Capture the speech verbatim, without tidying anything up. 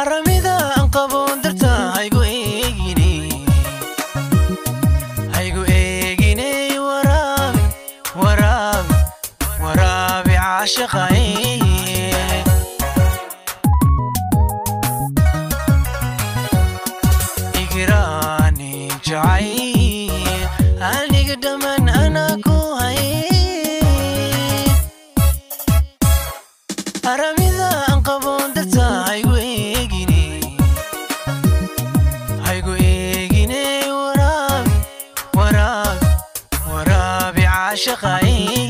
aramida aan qaboon darta haygu eegine haygu eegine waraabi waraabi waraabi caashaqay igraani jacayl aniga dhaman ana ku hay aramida aan qaboon darta haygu eegine haygu eegine waraabi waraabi waraabi caashaqay